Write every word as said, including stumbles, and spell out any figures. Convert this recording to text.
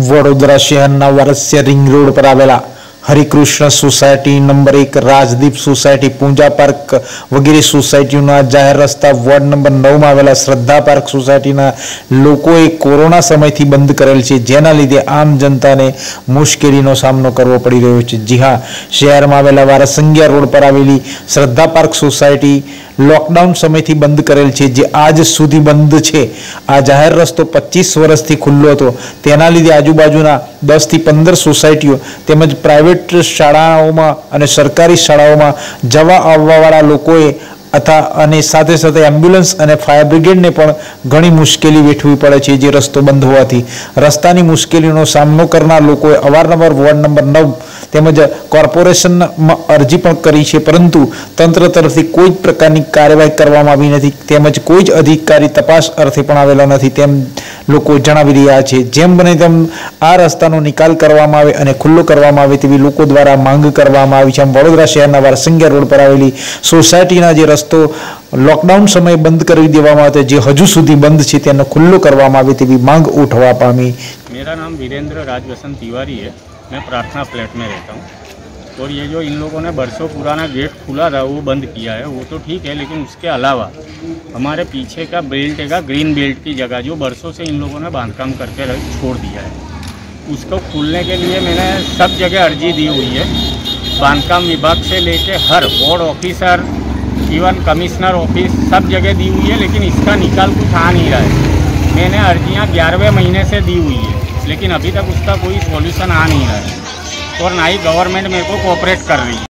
વડોદરા શહેરના Varasiya ring road પર આવેલા હરિકૃષ્ણ સોસાયટી નંબર એક, રાજદીપ સોસાયટી, પૂંજા પાર્ક વગેરે સોસાયટીઓના જાહેર રસ્તા વોર્ડ નંબર નવમાં આવેલા શ્રદ્ધા પાર્ક સોસાયટીના લોકોએ કોરોના સમયથી બંધ કરેલ છે, જેના લીધે આમ જનતાને મુશ્કેલીનો સામનો કરવો પડી રહ્યો છે। જી હા, શહેરમાં આવેલા વારસંગિયા રોડ પર આવેલી શ્રદ્ધા પાર્ક સોસાયટી લોકડાઉન સમયથી બંધ કરેલ છે, જે આજ સુધી બંધ છે। આ જાહેર રસ્તો પચીસ વર્ષથી ખુલ્લો હતો, તેના લીધે આજુબાજુના દસ થી પંદર સોસાયટીઓ તેમજ પ્રાઇવેટ શાળાઓમાં અને સરકારી શાળાઓમાં જવા આવવાવાળા લોકોએ તથા અને સાથે સાથે એમ્બ્યુલન્સ અને ફાયર બ્રિગેડને પણ ઘણી મુશ્કેલી વેઠવી પડે છે, જે રસ્તો બંધ હોવાથી। રસ્તાની મુશ્કેલીનો સામનો કરનાર લોકોએ અવારનવાર વોર્ડ નંબર નવ તેમજ કોર્પોરેશનમાં અરજી પણ કરી છે, પરંતુ તંત્ર તરફથી કોઈ જ પ્રકારની કાર્યવાહી કરવામાં આવી નથી, તેમજ કોઈ જ અધિકારી તપાસ અર્થે પણ આવેલા નથી, તેમ લોકો જણાવી રહ્યા છે। જેમ બને તેમ આ રસ્તાનો નિકાલ કરવામાં આવે અને ખુલ્લો કરવામાં આવે તેવી લોકો દ્વારા માંગ કરવામાં આવી છે। આમ વડોદરા શહેરના વારસંગિયા રોડ પર આવેલી સોસાયટીના જે રસ્તો લોકડાઉન સમયે બંધ કરી દેવામાં આવ્યો, જે હજુ સુધી બંધ છે, તેનો ખુલ્લો કરવામાં આવે તેવી માંગ ઉઠવા પામી। मेरा नाम वीरेंद्र राज बसंत तिवारी है। मैं प्रार्थना फ्लैट में रहता हूँ और ये जो इन लोगों ने बरसों पुराना गेट खुला था वो बंद किया है, वो तो ठीक है, लेकिन उसके अलावा हमारे पीछे का बेल्ट है, ग्रीन बेल्ट की जगह जो बरसों से इन लोगों ने बांधकाम करके छोड़ दिया है, उसको खोलने के लिए मैंने सब जगह अर्जी दी हुई है। बांधकाम विभाग से लेके हर ward officer, even commissioner office, सब जगह दी हुई है, लेकिन इसका निकाल कुछ आ नहीं रहा है। मैंने अर्जियाँ ग्यारहवें महीने से दी हुई है, लेकिन अभी तक उसका कोई सॉल्यूशन आ नहीं रहा है और ना ही गवर्नमेंट मेरे को कोऑपरेट कर रही है।